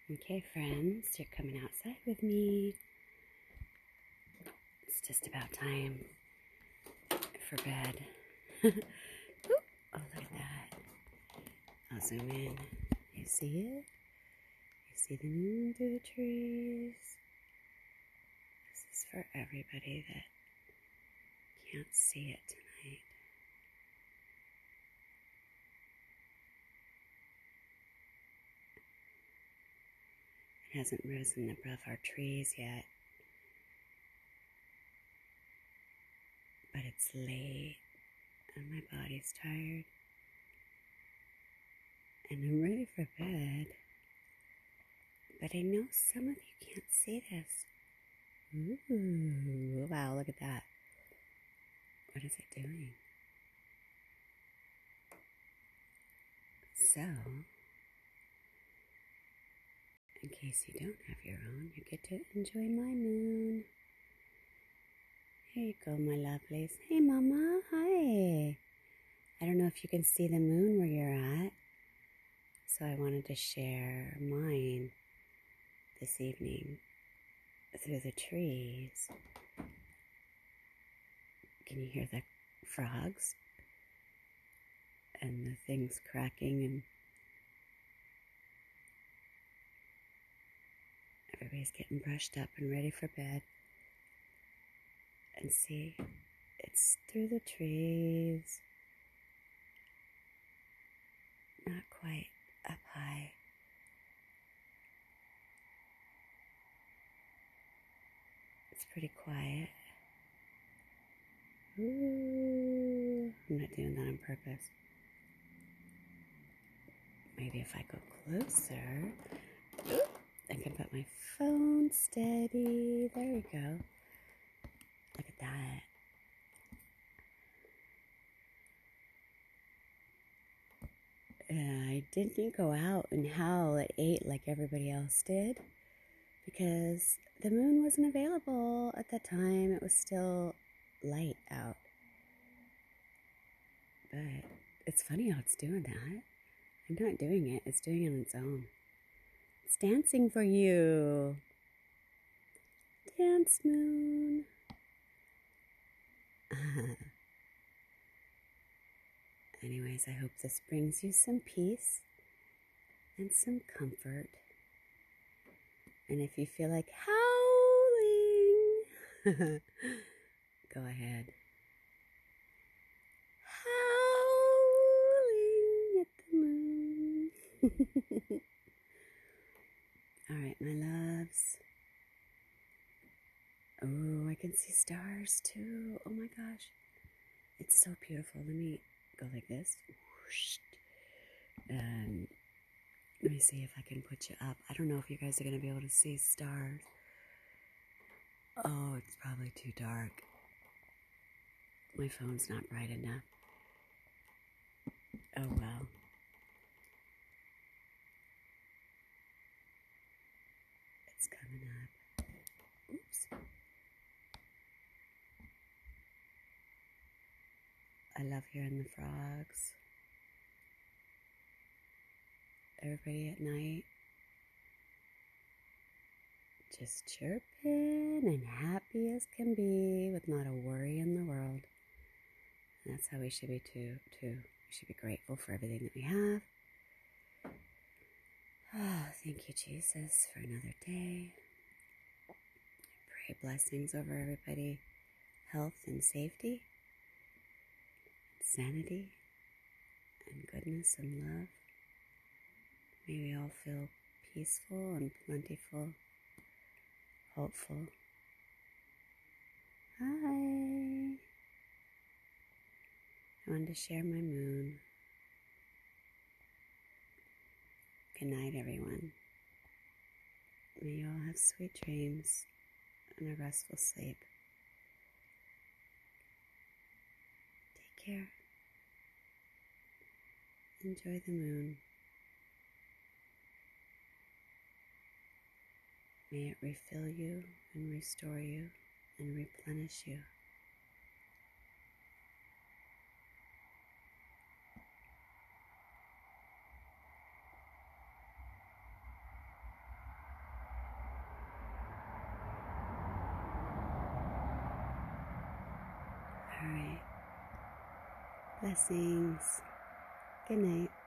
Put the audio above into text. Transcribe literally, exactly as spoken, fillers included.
Okay, friends, you're coming outside with me. It's just about time for bed. Ooh, oh, look at that. I'll zoom in. You see it? You see the moon through the trees? This is for everybody that can't see it tonight. It hasn't risen above our trees yet, but it's late and my body's tired and I'm ready for bed. But I know some of you can't see this. Ooh, wow, look at that. What is it doing? So, in case you don't have your own, you get to enjoy my moon. Here you go, my lovelies. Hey, Mama. Hi. I don't know if you can see the moon where you're at, so I wanted to share mine this evening through the trees. Can you hear the frogs and the things cracking, and everybody's getting brushed up and ready for bed? And see, it's through the trees, not quite up high. It's pretty quiet. Ooh, I'm not doing that on purpose. Maybe if I go closer, ooh, I can put my phone steady. There we go. Look at that. Uh, I didn't go out and howl at eight like everybody else did because the moon wasn't available at that time. It was still light out. But it's funny how it's doing that. I'm not doing it. It's doing it on its own. It's dancing for you. Dance, moon. Anyways, I hope this brings you some peace and some comfort. And if you feel like howling, go ahead. Howling at the moon. All right, my loves. Oh, I can see stars too. Oh my gosh. It's so beautiful. Let me go like this. And let me see if I can put you up. I don't know if you guys are going to be able to see stars. Oh, it's probably too dark. My phone's not bright enough. Oh well. It's coming up. Oops. I love hearing the frogs. Everybody at night just chirping and happy as can be with not a worry in the world. And that's how we should be too, too. We should be grateful for everything that we have. Oh, thank you, Jesus, for another day. I pray blessings over everybody, health and safety, sanity, and goodness and love. May we all feel peaceful and plentiful, hopeful. Hi. I wanted to share my moon. Good night, everyone. May you all have sweet dreams and a restful sleep. Take care. Enjoy the moon. May it refill you and restore you and replenish you. Blessings. Good night.